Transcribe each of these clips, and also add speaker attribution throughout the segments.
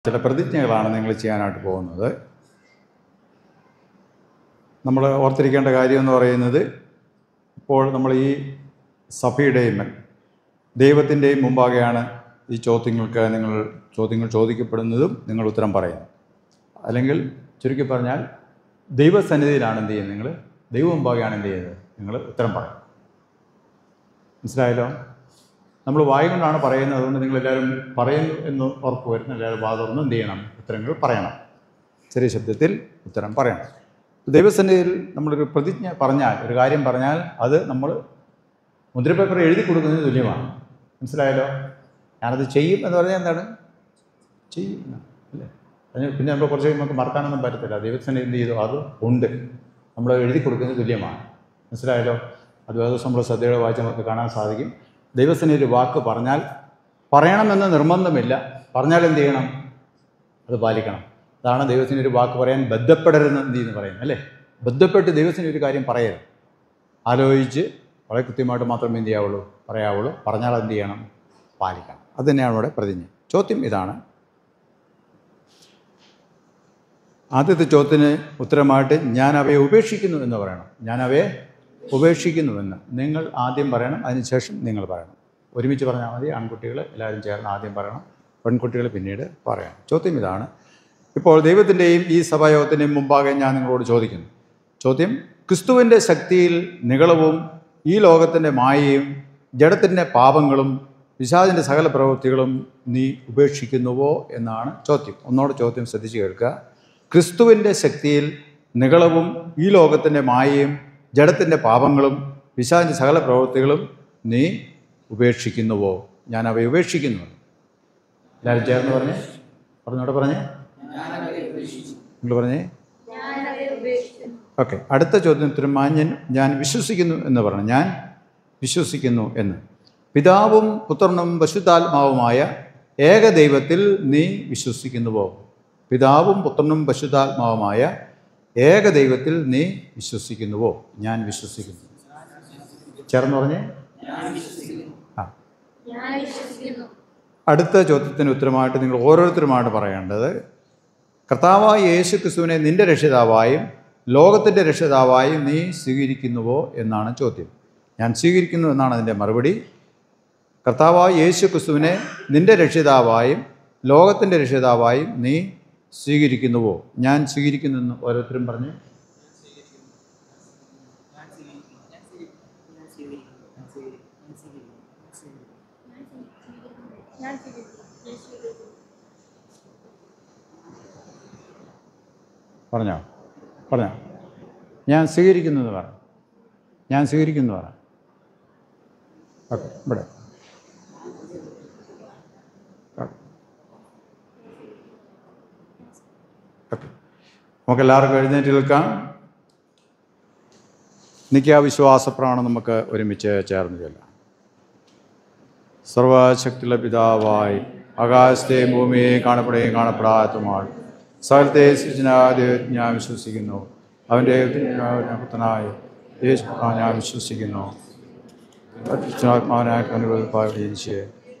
Speaker 1: ചില പ്രതിജ്ഞകളാണ് നിങ്ങൾ ചെയ്യാനായിട്ട് പോകുന്നത്. നമ്മൾ ഓർത്തിരിക്കേണ്ട കാര്യം എന്ന് പറയുന്നത്, ഇപ്പോൾ നമ്മൾ ഈ സഭയുടെയും ദൈവത്തിൻ്റെയും മുമ്പാകെയാണ് ഈ ചോദ്യങ്ങൾ ചോദിക്കപ്പെടുന്നതും നിങ്ങൾ ഉത്തരം പറയുന്നത്. അല്ലെങ്കിൽ ചുരുക്കി പറഞ്ഞാൽ ദൈവസന്നിധിയിലാണ് എന്ത് ചെയ്യുന്നത്, നിങ്ങൾ ദൈവ മുമ്പാകെയാണ് എന്ത് ചെയ്യുന്നത്, നിങ്ങൾ ഉത്തരം പറയും. മനസ്സിലായല്ലോ? നമ്മൾ വായ കൊണ്ടാണ് പറയുന്നത്. അതുകൊണ്ട് നിങ്ങളെല്ലാവരും പറയുന്നു എന്ന് ഉറപ്പ് വരുന്ന എല്ലാവരും വാതുറന്ന് എന്ത് ചെയ്യണം, ഉത്തരങ്ങൾ പറയണം. ചെറിയ ശബ്ദത്തിൽ ഉത്തരം പറയണം. ദൈവസന്നിധിയിൽ നമ്മളൊരു പ്രതിജ്ഞ പറഞ്ഞാൽ, ഒരു കാര്യം പറഞ്ഞാൽ, അത് നമ്മൾ മുദ്രപേപ്പർ എഴുതി കൊടുക്കുന്നതിന് തുല്യമാണ്. മനസ്സിലായല്ലോ? ഞാനത് ചെയ്യും എന്ന് പറഞ്ഞാൽ എന്താണ്? ചെയ്യും അല്ലേ? അതിന് പിന്നെ നമ്മൾ കുറച്ച് നമുക്ക് മറക്കാനൊന്നും പറ്റത്തില്ല. ദൈവസന്നിധി എന്ത് ചെയ്തു, അത് ഉണ്ട്, നമ്മൾ എഴുതി കൊടുക്കുന്നതിന് തുല്യമാണ്. മനസ്സിലായല്ലോ? അത് ദിവസം നമ്മൾ ശ്രദ്ധയോടെ വായിച്ച് നമുക്ക് കാണാൻ സാധിക്കും. ദൈവസന്നിധി ഒരു വാക്ക് പറഞ്ഞാൽ പറയണമെന്ന് നിർബന്ധമില്ല. പറഞ്ഞാൽ എന്ത് ചെയ്യണം? അത് പാലിക്കണം. അതാണ് ദൈവത്തിന് ഒരു വാക്ക് പറയാൻ ബന്ധപ്പെടരുതെന്ന് എന്ത് ചെയ്യുന്നു പറയുന്നത് അല്ലേ? ബന്ധപ്പെട്ട് ദൈവത്തിന് ഒരു കാര്യം പറയരുത്. ആലോചിച്ച് വളരെ കൃത്യമായിട്ട് മാത്രമേ എന്ത് ചെയ്യാവുള്ളൂ, പറയാവുള്ളൂ. പറഞ്ഞാൽ എന്ത് ചെയ്യണം? പാലിക്കണം. അത് തന്നെയാണ് ഇവിടെ പ്രതിജ്ഞ. ചോദ്യം ഇതാണ്. ആദ്യത്തെ ചോദ്യത്തിന് ഉത്തരമായിട്ട് ഞാൻ അവയെ ഉപേക്ഷിക്കുന്നു എന്ന് പറയണം. ഞാൻ അവയെ ഉപേക്ഷിക്കുന്നുവെന്ന് നിങ്ങൾ ആദ്യം പറയണം. അതിനുശേഷം നിങ്ങൾ പറയണം. ഒരുമിച്ച് പറഞ്ഞാൽ മതി. ആൺകുട്ടികൾ എല്ലാവരും ചേർന്ന് ആദ്യം പറയണം, പെൺകുട്ടികൾ പിന്നീട് പറയണം. ചോദ്യം ഇതാണ്. ഇപ്പോൾ ദൈവത്തിൻ്റെയും ഈ സഭായോഗത്തിൻ്റെയും മുമ്പാകെ ഞാൻ നിങ്ങളോട് ചോദിക്കുന്നു. ചോദ്യം: ക്രിസ്തുവിൻ്റെ ശക്തിയിൽ നിഗളവും ഈ ലോകത്തിൻ്റെ മായയും ജഡത്തിൻ്റെ പാപങ്ങളും പിശാചിൻ്റെ സകല പ്രവൃത്തികളും നീ ഉപേക്ഷിക്കുന്നുവോ എന്നാണ് ചോദ്യം. ഒന്നോടെ ചോദ്യം ശ്രദ്ധിച്ച് കേൾക്കുക. ക്രിസ്തുവിൻ്റെ ശക്തിയിൽ നിഗളവും ഈ ലോകത്തിൻ്റെ മായയും ജഡത്തിൻ്റെ പാപങ്ങളും പിശാചിൻ്റെ സകല പ്രവൃത്തികളും നീ ഉപേക്ഷിക്കുന്നുവോ? ഞാൻ അവയെ ഉപേക്ഷിക്കുന്നു. എല്ലാവരും ചേർന്ന് പറഞ്ഞേ, പറഞ്ഞോടെ പറഞ്ഞേ, നിങ്ങൾ പറഞ്ഞേ. ഓക്കെ. അടുത്ത ചോദ്യത്തിന് ഞാൻ വിശ്വസിക്കുന്നു എന്ന് പറഞ്ഞു. ഞാൻ വിശ്വസിക്കുന്നു എന്ന്. പിതാവും പുത്രനും പരിശുദ്ധാത്മാവുമായ ഏകദൈവത്തിൽ നീ വിശ്വസിക്കുന്നുവോ? പിതാവും പുത്രനും പരിശുദ്ധാത്മാവുമായ ഏകദൈവത്തിൽ നീ വിശ്വസിക്കുന്നുവോ? ഞാൻ വിശ്വസിക്കുന്നു. ചേർന്ന് പറഞ്ഞേ. അടുത്ത ചോദ്യത്തിന് ഉത്തരമായിട്ട് നിങ്ങൾ ഓരോരുത്തരുമായിട്ട് പറയേണ്ടത്, കർത്താവായ യേശു ക്രിസ്തുവിനെ നിന്റെ രക്ഷിതാവായും ലോകത്തിൻ്റെ രക്ഷിതാവായും നീ സ്വീകരിക്കുന്നുവോ എന്നാണ് ചോദ്യം. ഞാൻ സ്വീകരിക്കുന്നു എന്നാണ് അതിൻ്റെ മറുപടി. കർത്താവായ യേശു ക്രിസ്തുവിനെ നിന്റെ രക്ഷിതാവായും ലോകത്തിൻ്റെ രക്ഷിതാവായും നീ സ്വീകരിക്കുന്നുവോ? ഞാൻ സ്വീകരിക്കുന്നു എന്ന് ഓരോരുത്തരും പറഞ്ഞ്. പറഞ്ഞോ. ഞാൻ സ്വീകരിക്കുന്നു എന്ന് പറഞ്ഞു. ഞാൻ സ്വീകരിക്കുന്നു പറഞ്ഞു. ഓക്കെ. ഇവിടെ ഓക്കെ. നമുക്കെല്ലാവർക്കും എഴുന്നേറ്റ് നിൽക്കാം. നിത്യാവിശ്വാസപ്രമാണം നമുക്ക് ഒരുമിച്ച് ചേർന്ന് ചൊല്ലാം. സർവശക്തിയുള്ള പിതാവായി ആകാശത്തെയും ഭൂമിയെയും കാണപ്പെടുകയും കാണപ്പെടാത്തതുമാണ് സകലത്തെ സൃഷ്ടിച്ചനായ ഞാൻ വിശ്വസിക്കുന്നു. അവൻ്റെ പുത്രനായ യേശു ഞാൻ വിശ്വസിക്കുന്നു. ആത്മാവിനായ അനുഭവിച്ച്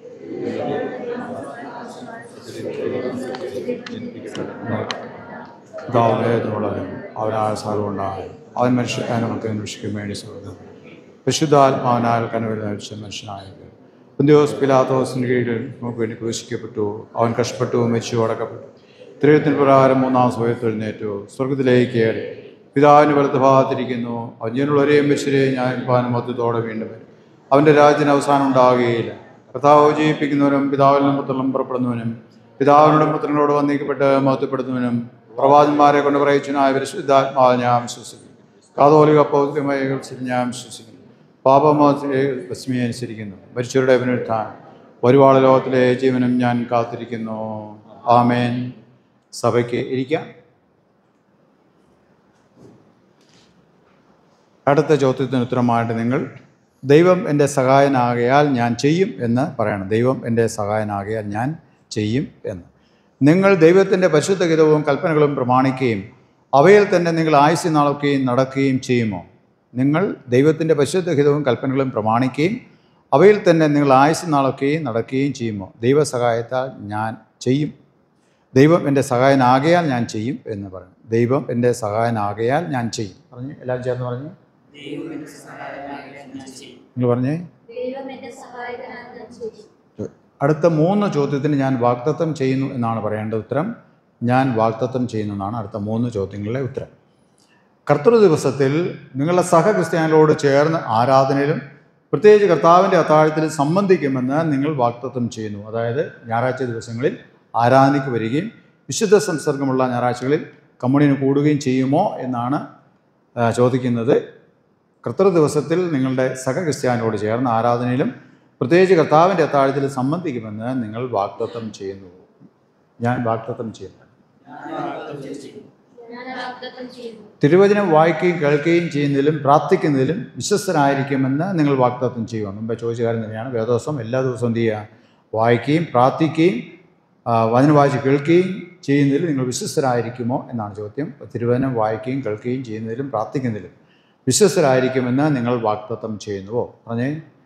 Speaker 1: ദാവനേതുള്ളവൻ അവനാൽ സർവ്വമുണ്ടായി അവൻ നമുക്ക് അന്വേഷിക്കാൻ വേണ്ടി സ്വർഗ്ഗം പരിശുദ്ധാത്മാവിനാൽ കനവരിച്ച മനുഷ്യനായത് പന്തിയോസ് പിലാത്തോസിന് കീഴിൽ നമുക്ക് വേണ്ടി ക്രൂശിക്കപ്പെട്ടു. അവൻ കഷ്ടപ്പെട്ടു, മരിച്ചു, അടക്കപ്പെട്ടു. തിരുവചനത്തിന് പ്രകാരം മൂന്നാം സമയത്ത് എഴുന്നേറ്റു, സ്വർഗത്തിലേക്ക് കയറി പിതാവിന് വലത്തുഭാഗത്തിരിക്കുന്നു. അവൻ ജീവനുള്ളവരെയും മരിച്ചവരെയും ന്യായവിധിപ്പാനും മധ്യത്തോടെ വീണ്ടും വരും. അവൻ്റെ രാജ്യത്തിന് അവസാനം ഉണ്ടാകുകയില്ല. കർത്താവ് ജീവിപ്പിക്കുന്നവനും പിതാവിൽ നിന്നും പുത്രനും പുറപ്പെടുന്നവനും പിതാവിനോടും പുത്രനോട് വന്ദിക്കപ്പെട്ട് മഹത്വപ്പെടുന്നവനും പ്രവാചകന്മാരെ കൊണ്ട് പറയിച്ചനായ പരിശുദ്ധാത്മാവിൽ ഞാൻ വിശ്വസിക്കുന്നു. കാതോലിക പൗത്രികമായ ഞാൻ വിശ്വസിക്കുന്നു. പാപമോചനത്തെ ഭസ്മിയെ അനുസരിക്കുന്നു. മരിച്ചവരുടെ പുനരുത്ഥാനം ഒരുപാട് ലോകത്തിലെ ജീവനും ഞാൻ കാത്തിരിക്കുന്നു. ആമേൻ. സഭയ്ക്ക് ഇരിക്കാം. അടുത്ത ചോദ്യത്തിന് ഉത്തരമായിട്ട് നിങ്ങൾ ദൈവം എൻ്റെ സഹായനാകയാൽ ഞാൻ ചെയ്യും എന്ന് പറയണം. ദൈവം എൻ്റെ സഹായനാകയാൽ ഞാൻ ചെയ്യും എന്ന്. നിങ്ങൾ ദൈവത്തിൻ്റെ പരിശുദ്ധ ഗീതവും കൽപ്പനകളും പ്രമാണിക്കുകയും അവയിൽ തന്നെ നിങ്ങൾ ആയുസ്സ് നാളുകയും നടക്കുകയും ചെയ്യുമോ? നിങ്ങൾ ദൈവത്തിൻ്റെ പരിശുദ്ധ ഗീതവും കൽപ്പനകളും പ്രമാണിക്കുകയും അവയിൽ തന്നെ നിങ്ങൾ ആയുസ്സ് നാളുകയും നടക്കുകയും ചെയ്യുമോ? ദൈവസഹായത്താൽ ഞാൻ ചെയ്യും. ദൈവം എൻ്റെ സഹായനാകയാൽ ഞാൻ ചെയ്യും എന്ന് പറയണം. ദൈവം എൻ്റെ സഹായനാകയാൽ ഞാൻ ചെയ്യും. പറഞ്ഞ് എല്ലാവരും ചേർന്ന് പറഞ്ഞ് നിങ്ങൾ പറഞ്ഞേ. അടുത്ത 3 ചോദ്യത്തിന് ഞാൻ വാഗ്ദത്തം ചെയ്യുന്നു എന്നാണ് പറയേണ്ട ഉത്തരം. ഞാൻ വാഗ്ദത്തം ചെയ്യുന്നു എന്നാണ് അടുത്ത 3 ചോദ്യങ്ങളിലെ ഉത്തരം. കർത്തൃ ദിവസത്തിൽ നിങ്ങളുടെ സഹക്രിസ്ത്യാനികളോട് ചേർന്ന് ആരാധനയിലും പ്രത്യേകിച്ച് കർത്താവിൻ്റെ അത്താഴത്തിൽ സംബന്ധിക്കുമെന്ന് നിങ്ങൾ വാഗ്ദത്തം ചെയ്യുന്നു. അതായത് ഞായറാഴ്ച ദിവസങ്ങളിൽ ആരാധനയ്ക്ക് വരികയും വിശുദ്ധ സംസർഗമുള്ള ഞായറാഴ്ചകളിൽ കമ്മ്യൂണിന് കൂടുകയും ചെയ്യുമോ എന്നാണ് ചോദിക്കുന്നത്. കർത്തൃ ദിവസത്തിൽ നിങ്ങളുടെ സഹക്രിസ്ത്യാനികളോട് ചേർന്ന് ആരാധനയിലും പ്രത്യേകിച്ച് കർത്താവിൻ്റെ അത്താഴത്തിൽ സംബന്ധിക്കുമെന്ന് നിങ്ങൾ വാഗ്ദത്തം ചെയ്യുന്നു. ഞാൻ വാഗ്ദത്തം ചെയ്യുന്നു. തിരുവചനം വായിക്കുകയും കേൾക്കുകയും ചെയ്യുന്നതിലും പ്രാർത്ഥിക്കുന്നതിലും വിശ്വസ്തനായിരിക്കുമെന്ന് നിങ്ങൾ വാഗ്ദത്തം ചെയ്യുക. മുമ്പേ ചോദിച്ച കാര്യം തന്നെയാണ്. വേദോസം എല്ലാ ദിവസവും എന്ത് ചെയ്യുക? വായിക്കുകയും പ്രാർത്ഥിക്കുകയും വചനം വായിച്ച് കേൾക്കുകയും ചെയ്യുന്നതിൽ നിങ്ങൾ വിശ്വസ്തരായിരിക്കുമോ എന്നാണ് ചോദ്യം. തിരുവചനം വായിക്കുകയും കേൾക്കുകയും ചെയ്യുന്നതിലും പ്രാർത്ഥിക്കുന്നതിലും വിശ്വസ്തരായിരിക്കുമെന്ന് നിങ്ങൾ വാഗ്ദത്തം ചെയ്യുന്നുവോ? പറഞ്ഞേ.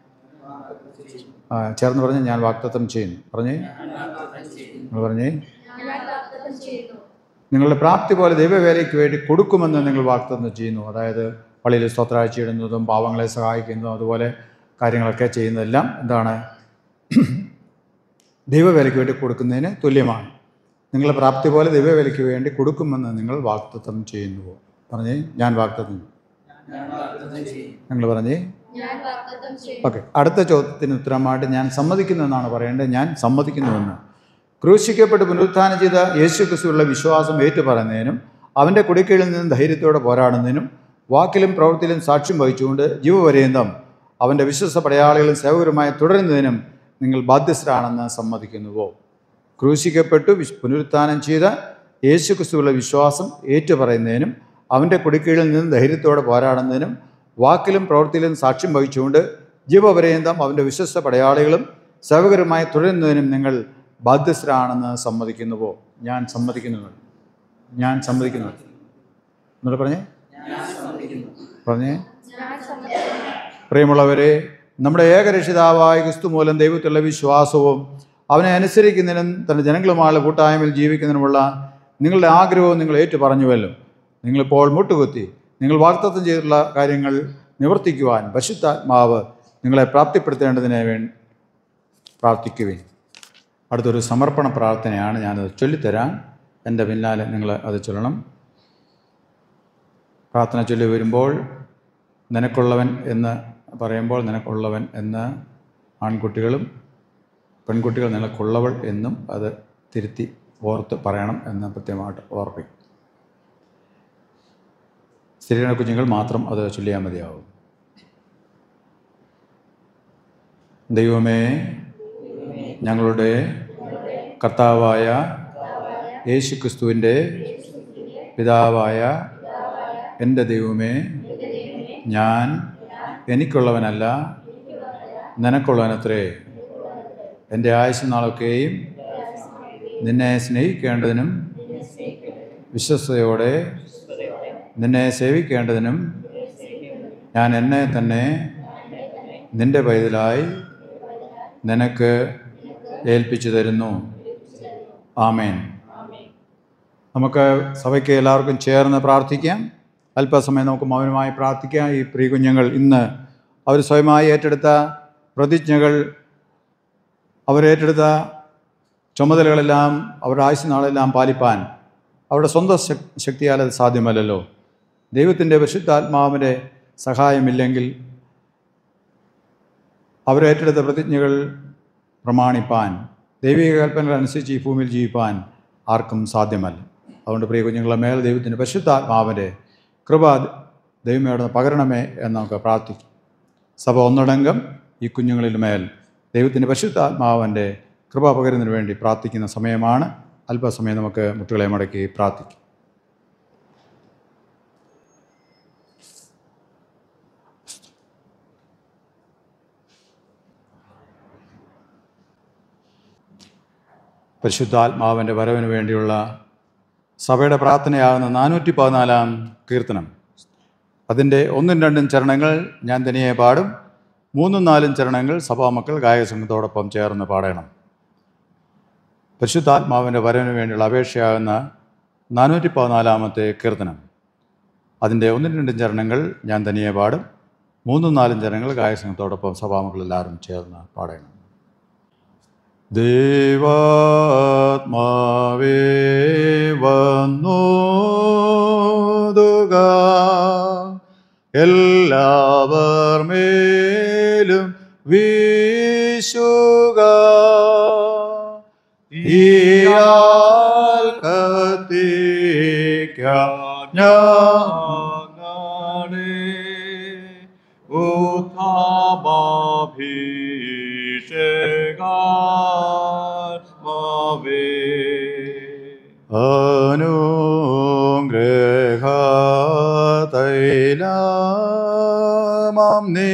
Speaker 1: ചേർന്ന് പറഞ്ഞ് ഞാൻ വാഗ്ദത്തം ചെയ്യുന്നു. പറഞ്ഞേ. നിങ്ങൾ പറഞ്ഞേ. നിങ്ങളുടെ പ്രാപ്തി പോലെ ദൈവവേലയ്ക്ക് വേണ്ടി കൊടുക്കുമെന്ന് നിങ്ങൾ വാഗ്ദത്തം ചെയ്യുന്നു. അതായത് പള്ളിയിൽ സ്തോത്രാഴ്ച ഇടുന്നതും പാവങ്ങളെ സഹായിക്കുന്നതും അതുപോലെ കാര്യങ്ങളൊക്കെ ചെയ്യുന്നതെല്ലാം എന്താണ്? ദൈവവേലയ്ക്ക് വേണ്ടി കൊടുക്കുന്നതിന് തുല്യമാണ്. നിങ്ങളുടെ പ്രാപ്തി പോലെ ദൈവവേലയ്ക്ക് വേണ്ടി കൊടുക്കുമെന്ന് നിങ്ങൾ വാഗ്ദത്തം ചെയ്യുന്നുവോ? പറഞ്ഞേ. ഞാൻ വാഗ്ദത്തം. നിങ്ങൾ പറഞ്ഞേ. ഓക്കെ. അടുത്ത ചോദ്യത്തിന് ഉത്തരമായിട്ട് ഞാൻ സമ്മതിക്കുന്നു എന്നാണ് പറയേണ്ടത്. ഞാൻ സമ്മതിക്കുന്നുവെന്ന്. ക്രൂശിക്കപ്പെട്ട് പുനരുത്ഥാനം ചെയ്ത യേശു ക്രിസ്തുവിലുള്ള വിശ്വാസം ഏറ്റുപറയുന്നതിനും അവൻ്റെ കുടിക്കീഴിൽ നിന്നും ധൈര്യത്തോടെ പോരാടുന്നതിനും വാക്കിലും പ്രവൃത്തിയിലും സാക്ഷ്യം വഹിച്ചുകൊണ്ട് ജീവപര്യന്തം അവൻ്റെ വിശ്വസ്ത പടയാളികളും സേവകരുമായി തുടരുന്നതിനും നിങ്ങൾ ബാധ്യസ്ഥരാണെന്ന് സമ്മതിക്കുന്നുവോ? ക്രൂശിക്കപ്പെട്ടു പുനരുത്ഥാനം ചെയ്ത യേശു ക്രിസ്തുവിലുള്ള വിശ്വാസം ഏറ്റുപറയുന്നതിനും അവൻ്റെ കുടിക്കീഴിൽ നിന്നും ധൈര്യത്തോടെ പോരാടുന്നതിനും വാക്കിലും പ്രവൃത്തിയിലും സാക്ഷ്യം വഹിച്ചുകൊണ്ട് ജീവപര്യന്തം അവൻ്റെ വിശ്വസ്ത പടയാളികളും സേവകരുമായി തുടരുന്നതിനും നിങ്ങൾ ബാധ്യസ്ഥരാണെന്ന് സമ്മതിക്കുന്നുവോ? ഞാൻ സമ്മതിക്കുന്നു. ഞാൻ സമ്മതിക്കുന്നു. എന്നോട് പറഞ്ഞേ. പറഞ്ഞേ. പ്രിയമുള്ളവരെ, നമ്മുടെ ഏകരക്ഷിതാവായ ക്രിസ്തു മൂലം ദൈവത്തിലുള്ള വിശ്വാസവും അവനെ അനുസരിക്കുന്നതിനും തൻ്റെ ജനങ്ങളുമായുള്ള കൂട്ടായ്മയിൽ ജീവിക്കുന്നതിനുമുള്ള നിങ്ങളുടെ ആഗ്രഹവും നിങ്ങൾ ഏറ്റു പറഞ്ഞുവല്ലോ. നിങ്ങളിപ്പോൾ മുട്ടുകുത്തി നിങ്ങൾ വാഗ്ദത്തം ചെയ്തിട്ടുള്ള കാര്യങ്ങൾ നിവർത്തിക്കുവാൻ പരിശുദ്ധാത്മാവ് നിങ്ങളെ പ്രാപ്തിപ്പെടുത്തേണ്ടതിന് വേണ്ടി പ്രാർത്ഥിക്കുവിൻ. അടുത്തൊരു സമർപ്പണ പ്രാർത്ഥനയാണ്. ഞാനത് ചൊല്ലിത്തരാം. എൻ്റെ പിന്നാലെ നിങ്ങൾ അത് ചൊല്ലണം. പ്രാർത്ഥന ചൊല്ലി വരുമ്പോൾ നിനക്കുള്ളവൻ എന്ന് പറയുമ്പോൾ നിനക്കുള്ളവൻ എന്ന് ആൺകുട്ടികളും പെൺകുട്ടികൾ നിനക്കുള്ളവൾ എന്നും അത് തിരുത്തി ഓർത്ത് പറയണം എന്ന് പ്രത്യേകമായിട്ട് ഓർപ്പിക്കും. സ്ത്രീകളുടെ കുഞ്ഞുങ്ങൾ മാത്രം അത് ചൊല്ലിയാൽ മതിയാവും. ദൈവമേ, ഞങ്ങളുടെ കർത്താവായ യേശുക്രിസ്തുവിൻ്റെ പിതാവായ എൻ്റെ ദൈവമേ, ഞാൻ എനിക്കുള്ളവനല്ല നിനക്കുള്ളവനത്രേ. എൻ്റെ ആയുസ്സ് നാളൊക്കെയും നിന്നെ സ്നേഹിക്കേണ്ടതിനും വിശ്വസ്തയോടെ നിന്നെ സേവിക്കേണ്ടതിനും ഞാൻ എന്നെ തന്നെ നിൻ്റെ പൈതലായി നിനക്ക് ഏൽപ്പിച്ചു തരുന്നു. ആമേൻ. നമുക്ക് സഭയ്ക്ക് എല്ലാവർക്കും ചേർന്ന് പ്രാർത്ഥിക്കാം. അല്പസമയം നമുക്ക് മൗനമായി പ്രാർത്ഥിക്കാം. ഈ പ്രിയ കുഞ്ഞുങ്ങൾ ഇന്ന് അവർ സ്വയമായി ഏറ്റെടുത്ത പ്രതിജ്ഞകൾ, അവരേറ്റെടുത്ത ചുമതലകളെല്ലാം അവരുടെ ആയുസ്സ് നാളെല്ലാം പാലിപ്പാൻ അവരുടെ സ്വന്തം ശക്തിയാൽ അത് സാധ്യമല്ലല്ലോ. ദൈവത്തിൻ്റെ പരിശുദ്ധാത്മാവിൻ്റെ സഹായമില്ലെങ്കിൽ അവരേറ്റെടുത്ത പ്രതിജ്ഞകൾ പ്രമാണിപ്പാൻ, ദൈവിക കൽപ്പനകൾ അനുസരിച്ച് ഈ ഭൂമിയിൽ ജീവിപ്പാൻ ആർക്കും സാധ്യമല്ല. അതുകൊണ്ട് പ്രിയ കുഞ്ഞുങ്ങളെ മേൽ ദൈവത്തിൻ്റെ പരിശുദ്ധാത്മാവിൻ്റെ കൃപ ദൈവമേടന്ന് പകരണമേ എന്ന് നമുക്ക് പ്രാർത്ഥിക്കും. സഭ ഒന്നടങ്കം ഈ കുഞ്ഞുങ്ങളിൽ മേൽ ദൈവത്തിൻ്റെ പരിശുദ്ധാത്മാവിൻ്റെ കൃപ പകരുന്നതിന് വേണ്ടി പ്രാർത്ഥിക്കുന്ന സമയമാണ്. അല്പസമയം നമുക്ക് മുട്ടുകളെ മടക്കി പ്രാർത്ഥിക്കും. പരിശുദ്ധാത്മാവിൻ്റെ വരവിന് വേണ്ടിയുള്ള സഭയുടെ പ്രാർത്ഥനയാകുന്ന 414 കീർത്തനം, അതിൻ്റെ 1-2 ചരണങ്ങൾ ഞാൻ തനിയെ പാടും. 3-4 ചരണങ്ങൾ സഭാമക്കൾ ഗായക സംഘത്തോടൊപ്പം ചേർന്ന് പാടണം. പരിശുദ്ധാത്മാവിൻ്റെ വരവിന് വേണ്ടിയുള്ള അപേക്ഷയാകുന്ന 414 കീർത്തനം. അതിൻ്റെ 1-2 ചരണങ്ങൾ ഞാൻ തനിയെ പാടും. 3-4 ചരണങ്ങൾ ഗായകസംഘത്തോടൊപ്പം സഭാമക്കളെല്ലാവരും ചേർന്ന് പാടണം. ദൈവാത്മാവേ വന്നോതുക, എല്ലാവർ മേലും വീശുക. ഈയാൽ കത്തിക്കാം ഞങ്ങളെ ഉദ്ധാമാഭിഷേകാത്മാവേ. അനുഗ്രഹതൈലമാം നീ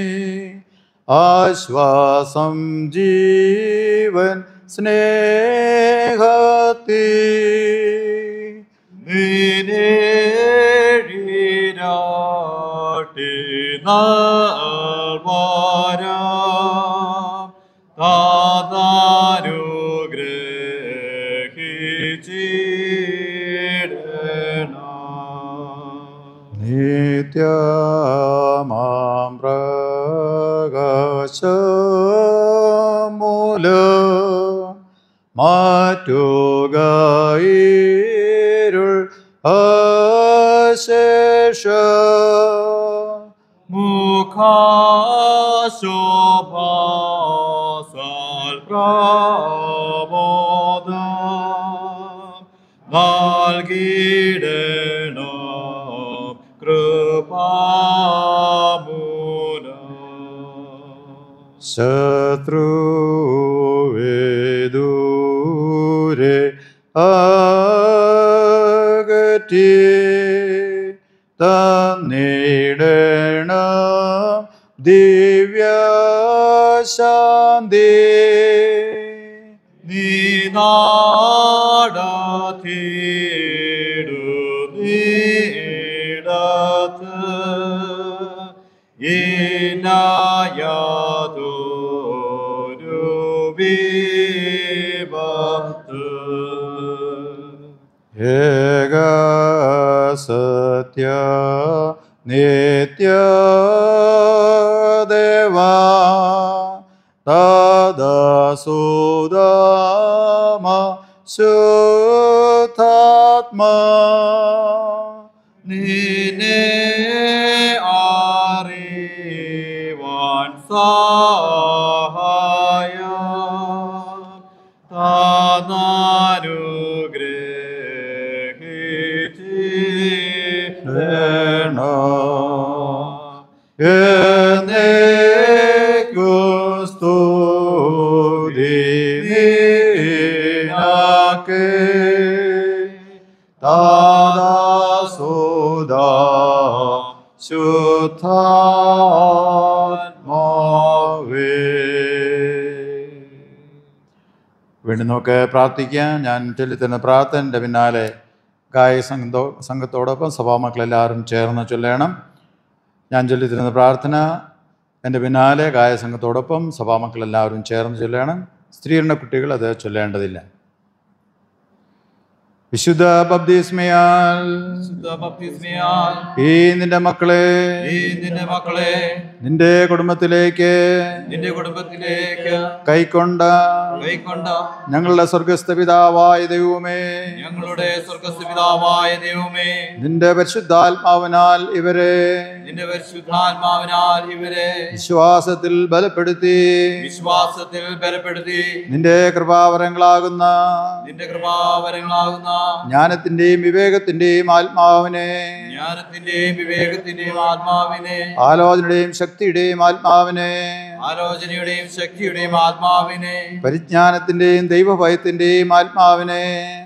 Speaker 1: ആശ്വാസം ജീവൻ സ്നേഹത്തി നീരാട്ടി നൽവാരാം താതാനുഗ്രഹിച്ചിടണം. നിത്യമാം പ്രകാശമൂലം മാറ്റുകയിരുൾ അശേഷം മുഖാശോഭാസാൽ പ്രബോധം നൽകിയിടണം കൃപാമൂലം. ശത്രുവേദൂരെ അകറ്റി തന്നിടണം ദിവ്യശാന്തി. നീ നാടത്തിടുന്നിടത്ത് ഇനായാതൊരു വിപത്ത്. ഏക സത്യ നിത്യദേവാ തദസുദാമ ശുദ്ധാത്മാ നിന്നെ അറിവാൻ സഹായം വീണ്ടും നമുക്ക് പ്രാർത്ഥിക്കാം. ഞാൻ ചൊല്ലിത്തരുന്ന പ്രാർത്ഥനയുടെ പിന്നാലെ സംഘത്തോടൊപ്പം സഭാമക്കളെല്ലാവരും ചേർന്ന് ചൊല്ലണം. ഞാൻ ചൊല്ലിത്തരുന്ന പ്രാർത്ഥന എൻ്റെ പിന്നാലെ സംഘത്തോടൊപ്പം സഭാമക്കളെല്ലാവരും ചേർന്ന് ചൊല്ലണം. സ്ത്രീകളുടെ കുട്ടികൾ അത് ചൊല്ലേണ്ടതില്ല. വിശുദ്ധ ബപ്തിസ്മയാൽ ഈ നിന്റെ മക്കളെ നിന്റെ കുടുംബത്തിലേക്ക് കൈക്കൊണ്ട ഞങ്ങളുടെ സ്വർഗസ്ഥ പിതാവായ ദൈവമേ, നിന്റെ പരിശുദ്ധാത്മാവിനാൽ ഇവരെ വിശ്വാസത്തിൽ ബലപ്പെടുത്തി നിന്റെ കൃപാവരങ്ങളാകുന്ന ജ്ഞാനത്തിന്റെയും വിവേകത്തിന്റെയും ആത്മാവിനെ ആലോചനയുടെയും ശക്തിയുടെയും ആത്മാവിനെ പരിജ്ഞാനത്തിന്റെയും ദൈവഭയത്തിന്റെയും ആത്മാവിനെ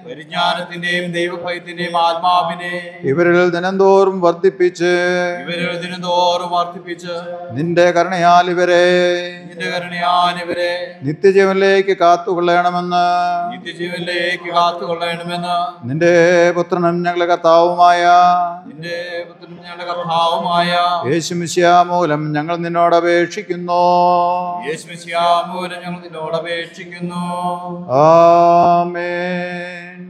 Speaker 1: ഇവരിൽ ദിനംതോറും വർദ്ധിപ്പിച്ച് നിന്റെ കരുണയാൽ ഇവരെ നിത്യജീവനിലേക്ക് കാത്തുകൊള്ളണമെന്ന് നിന്റെ പുത്രനും ഞങ്ങളുടെ കർത്താവുമായ യേശു മിശിഹാ മൂലം ഞങ്ങൾ നിന്നോട് അപേക്ഷിക്കുന്നു.
Speaker 2: യേശുമിശിഹാമൂലം ഞങ്ങൾ നിന്നോട് അപേക്ഷിക്കുന്നു.
Speaker 1: ആമേൻ.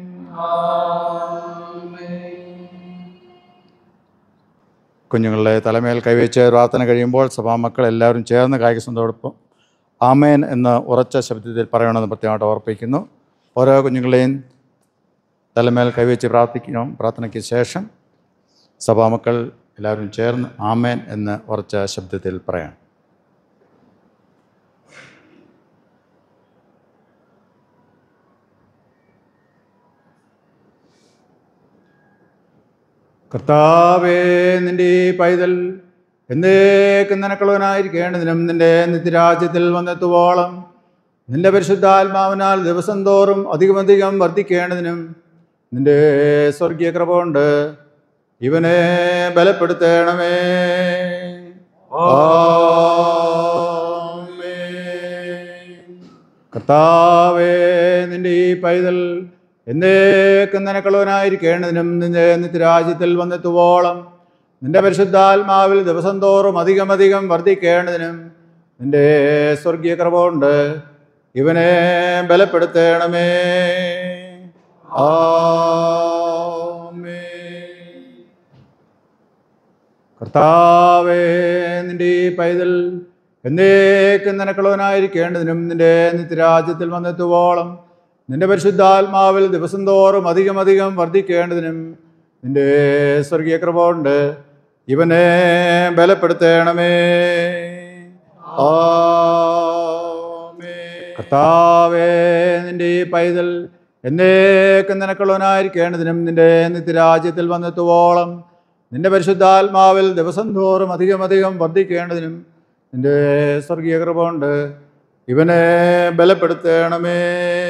Speaker 1: കുഞ്ഞുങ്ങളുടെ തലമേൽ കൈവച്ച് പ്രാർത്ഥന കഴിയുമ്പോൾ സഭാമക്കൾ എല്ലാവരും ചേർന്ന് കായികസന്ധോടൊപ്പം ആമേൻ എന്ന് ഉറച്ച ശബ്ദത്തിൽ പറയണമെന്ന് പ്രത്യേകമായിട്ട് ഓർപ്പിക്കുന്നു. ഓരോ കുഞ്ഞുങ്ങളെയും തലമേൽ കൈവച്ച് പ്രാർത്ഥിക്കണം. പ്രാർത്ഥനയ്ക്ക് ശേഷം സഭാമക്കൾ എല്ലാവരും ചേർന്ന് ആമേൻ എന്ന് ഉറച്ച ശബ്ദത്തിൽ പറയണം. കർത്താവേ, നിൻ്റെ ഈ പൈതൽ എന്നേക്കും നിനക്കുള്ളവനായിരിക്കേണ്ടതിനും നിൻ്റെ നിത്യരാജ്യത്തിൽ വന്നെത്തുവോളം നിൻ്റെ പരിശുദ്ധാത്മാവിനാൽ ദിവസം തോറും അധികമധികം വർദ്ധിക്കേണ്ടതിനും നിൻ്റെ സ്വർഗീയ കൃപ കൊണ്ട് ഇവനെ ബലപ്പെടുത്തണമേ. കർത്താവേ, നിൻ്റെ ഈ പൈതൽ എന്നേക്കും നിനക്കുള്ളവനായിരിക്കേണ്ടതിനും നിന്റെ നിത്യരാജ്യത്തിൽ വന്നെത്തുവോളം നിന്റെ പരിശുദ്ധാത്മാവിൽ ദിവസം തോറും അധികമധികം വർദ്ധിക്കേണ്ടതിനും നിന്റെ സ്വർഗീയ കൃപ കൊണ്ട് ഇവനെ ബലപ്പെടുത്തണമേ. ആമേൻ. കർത്താവേ, നിന്റെ ഈ പൈതൽ എന്നേക്കും നിനക്കുള്ളവനായിരിക്കേണ്ടതിനും നിന്റെ നിത്യരാജ്യത്തിൽ വന്നെത്തുവോളം നിന്റെ പരിശുദ്ധാത്മാവിൽ ദിവസം തോറും അധികമധികം വർദ്ധിക്കേണ്ടതിനും നിന്റെ സ്വർഗീയ കൃപ കൊണ്ട് ഇവനെ ബലപ്പെടുത്തണമേ. ആമേൻ. കർത്താവേ, നിന്റെ ഈ പൈതൽ എന്നേക്കും നിനക്കുള്ളവനായിരിക്കേണ്ടതിനും നിന്റെ നിത്യരാജ്യത്തിൽ വന്നെത്തുവോളം നിന്റെ പരിശുദ്ധാത്മാവിൽ ദിവസം തോറും അധികമധികം വർദ്ധിക്കേണ്ടതിനും നിന്റെ സ്വർഗീയ കൃപ കൊണ്ട് ഇവനെ ബലപ്പെടുത്തണമേ.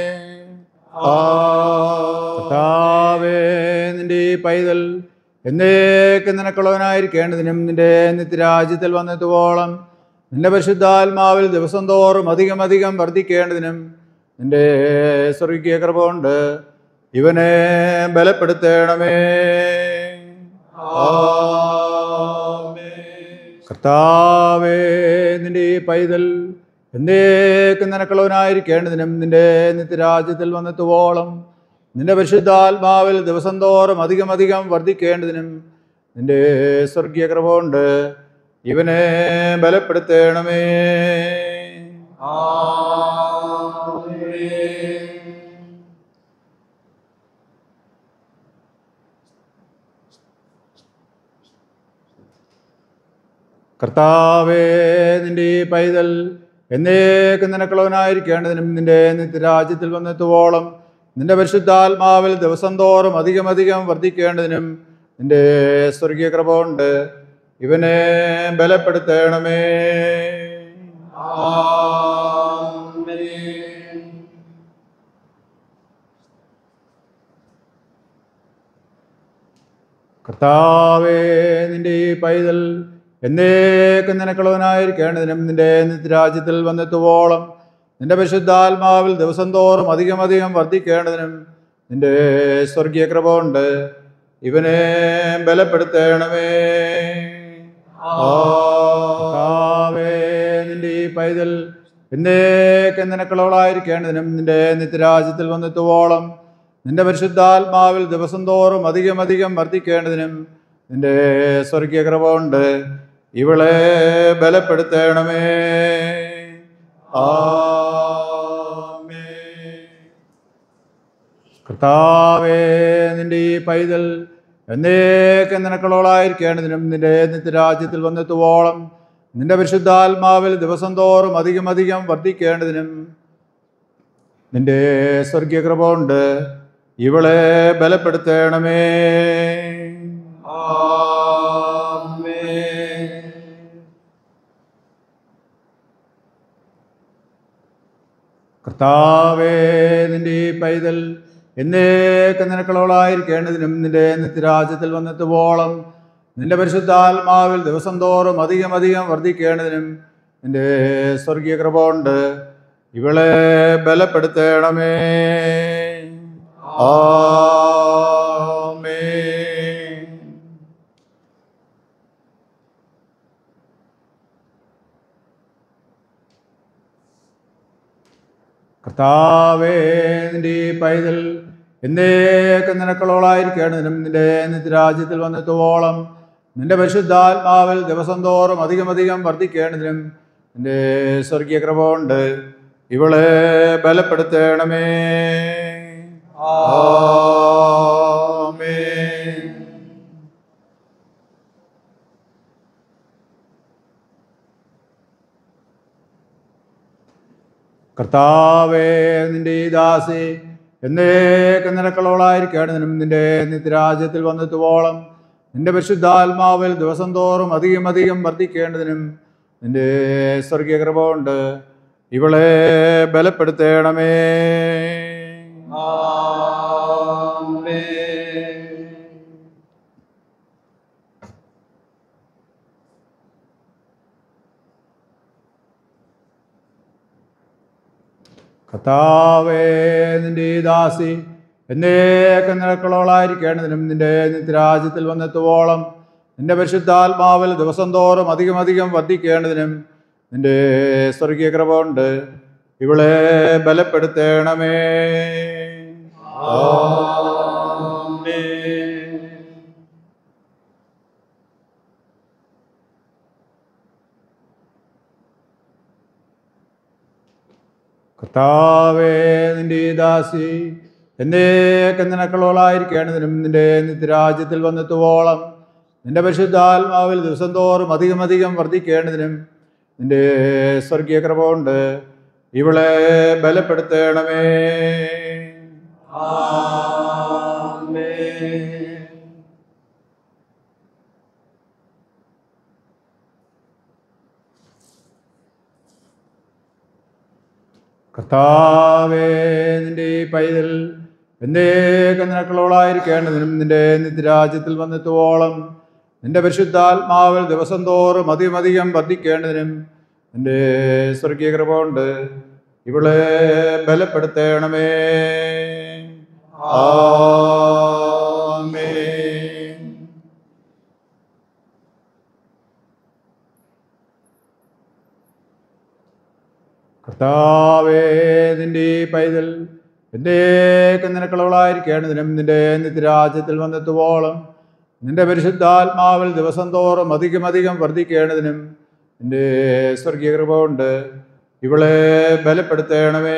Speaker 1: കർത്താവേ, നിന്റെ ഈ പൈതൽ എന്നേക്കും നിനക്കുള്ളവനായിരിക്കേണ്ടതിനും നിന്റെ നിത്യരാജ്യത്തിൽ വന്നെത്തുവോളം നിന്റെ പരിശുദ്ധാത്മാവിൽ ദിവസം തോറും അധികമധികം വർദ്ധിക്കേണ്ടതിനും നിന്റെ സ്വർഗീയ കൃപ കൊണ്ട് ഇവനെ ബലപ്പെടുത്തണമേ. കർത്താവേ, നിന്റെ ഈ പൈതൽ എന്നേക്കും നിനക്കുള്ളവനായിരിക്കേണ്ടതിനും നിന്റെ നിത്യരാജ്യത്തിൽ വന്നെത്തുവോളം നിന്റെ പരിശുദ്ധാത്മാവിൽ ദിവസം തോറും അധികമധികം വർദ്ധിക്കേണ്ടതിനും നിന്റെ സ്വർഗീയ കൃപ കൊണ്ട് ഇവനെ ബലപ്പെടുത്തണമേ. കർത്താവേ, നിന്റെ ഈ പൈതൽ എന്നേക്കും നിനക്കുള്ളവനായിരിക്കേണ്ടതിനും നിന്റെ നിത്യരാജ്യത്തിൽ വന്നെത്തുവോളം നിന്റെ പരിശുദ്ധാത്മാവിൽ ദിവസം തോറും അധികമധികം വർദ്ധിക്കേണ്ടതിനും നിന്റെ സ്വർഗീയ കൃപ കൊണ്ട് ഇവനെ ബലപ്പെടുത്തണമേ. കർത്താവേ, നിന്റെ ഈ പൈതൽ എന്നേക്കും നിനക്കുള്ളവനായിരിക്കേണ്ടതിനും നിന്റെ നിത്യരാജ്യത്തിൽ വന്നെത്തുവോളം നിന്റെ പരിശുദ്ധാത്മാവിൽ ദിവസം തോറും അധികമധികം വർദ്ധിക്കേണ്ടതിനും നിന്റെ സ്വർഗീയ കൃപ കൊണ്ട് ഇവനെ ബലപ്പെടുത്തണമേ. കർത്താവേ, നിന്റെ ഈ പൈതൽ എന്നേക്കും നിനക്കുള്ളവളായിരിക്കേണ്ടതിനും നിന്റെ നിത്യരാജ്യത്തിൽ വന്നെത്തുവോളം നിന്റെ പരിശുദ്ധാത്മാവിൽ ദിവസം തോറും അധികമധികം വർദ്ധിക്കേണ്ടതിനും നിന്റെ സ്വർഗീയ കൃപ കൊണ്ട് ഇവളെ ബലപ്പെടുത്തണമേ. കർത്താവേ, നിന്റെ ഈ പൈതൽ എന്നേക്കും നിനക്കുള്ളവളായിരിക്കേണ്ടതിനും നിന്റെ നിത്യരാജ്യത്തിൽ വന്നെത്തുവോളം നിന്റെ പരിശുദ്ധാത്മാവിൽ ദിവസം തോറും അധികമധികം വർദ്ധിക്കേണ്ടതിനും നിന്റെ സ്വർഗീയ കൃപ കൊണ്ട് ഇവളെ ബലപ്പെടുത്തണമേ. കർത്താവേ, നിന്റെ ഈ പൈതൽ എന്നേക്കും നിനക്കുള്ളവളായിരിക്കേണ്ടതിനും നിന്റെ നിത്യരാജ്യത്തിൽ വന്നെത്തുവോളം നിന്റെ പരിശുദ്ധാത്മാവിൽ ദിവസം തോറും അധികമധികം വർദ്ധിക്കേണ്ടതിനും നിന്റെ സ്വർഗീയ കൃപ കൊണ്ട് ഇവളെ ബലപ്പെടുത്തണമേ. ആമേൻ. കർത്താവേ, നിന്റെ ഈ പൈതൽ എന്നേക്കും നിനക്കുള്ളവളായിരിക്കേണ്ടതിനും നിന്റെ നിത്യരാജ്യത്തിൽ വന്നെത്തുവോളം നിന്റെ പരിശുദ്ധാത്മാവിൽ ദിവസം തോറും അധികം വർദ്ധിക്കേണ്ടതിനും നിന്റെ സ്വർഗീയ കൃപ കൊണ്ട് ഇവളെ ബലപ്പെടുത്തണമേ. ആമേൻ. കർത്താവേ, നിന്റെ ഈ ദാസി എന്നേക്കും നിനക്കുള്ളവളായിരിക്കേണ്ടതിനും നിന്റെ നിത്യരാജ്യത്തിൽ വന്നെത്തുവോളം നിന്റെ പരിശുദ്ധാത്മാവിൽ ദിവസം തോറും അധികം വർദ്ധിക്കേണ്ടതിനും നിന്റെ സ്വർഗീയ കൃപ കൊണ്ട് ഇവളെ ബലപ്പെടുത്തണമേ. കർത്താവേ, നിന്റെ ഈ ദാസി എന്നേക്കും നിനക്കുള്ളവളായിരിക്കേണ്ടതിനും നിന്റെ നിത്യരാജ്യത്തിൽ വന്നെത്തുവോളം നിന്റെ പരിശുദ്ധാത്മാവിൽ ദിവസം തോറും അധികം വർദ്ധിക്കേണ്ടതിനും നിന്റെ സ്വർഗീയ കൃപ കൊണ്ട് ഇവളെ ബലപ്പെടുത്തണമേ. കർത്താവേ, നിന്റെ ഈ ദാസി എന്നേക്കും നിനക്കുള്ളവളായിരിക്കേണ്ടതിനും നിന്റെ നിത്യരാജ്യത്തിൽ വന്നെത്തുവോളം നിന്റെ പരിശുദ്ധാത്മാവിൽ ദിവസം തോറും അധികം വർദ്ധിക്കേണ്ടതിനും നിന്റെ സ്വർഗീയ കൃപ കൊണ്ട് ഇവളെ ബലപ്പെടുത്തണമേ. കർത്താവേ, നിന്റെ ഈ പൈതൽ എന്നേക്കും നിനക്കുള്ളവളായിരിക്കേണ്ടതിനും നിന്റെ നിത്യരാജ്യത്തിൽ വന്നെത്തുവോളം നിന്റെ പരിശുദ്ധാത്മാവിൽ ദിവസം തോറും അധികം വർദ്ധിക്കേണ്ടതിനും നിന്റെ സ്വർഗീയ കൃപ കൊണ്ട് ഇവളെ ബലപ്പെടുത്തണമേ. ആമേൻ. കർത്താവേ, നിന്റെ ഈ പൈതൽ എന്നേക്കും നിനക്കുള്ളവളായിരിക്കേണ്ടതിനും നിന്റെ നിത്യരാജ്യത്തിൽ വന്നെത്തുവോളം നിന്റെ പരിശുദ്ധാത്മാവിൽ ദിവസം തോറും അധികം വർദ്ധിക്കേണ്ടതിനും നിന്റെ സ്വർഗീയ കൃപ കൊണ്ട് ഇവളെ ബലപ്പെടുത്തണമേ.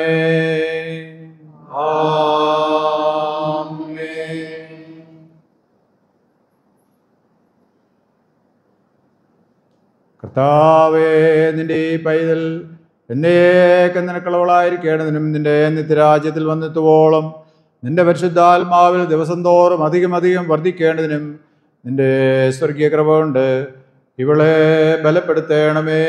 Speaker 1: കർത്താവേ, നിന്റെ ഈ പൈതൽ എന്നേക്കും നിനക്കുള്ളവളായിരിക്കേണ്ടതിനും നിന്റെ നിത്യരാജ്യത്തിൽ വന്നെത്തുവോളം നിന്റെ പരിശുദ്ധാത്മാവിൽ ദിവസം തോറും അധികം വർദ്ധിക്കേണ്ടതിനും നിന്റെ സ്വർഗീയ കൃപ കൊണ്ട് ഇവളെ ബലപ്പെടുത്തണമേ.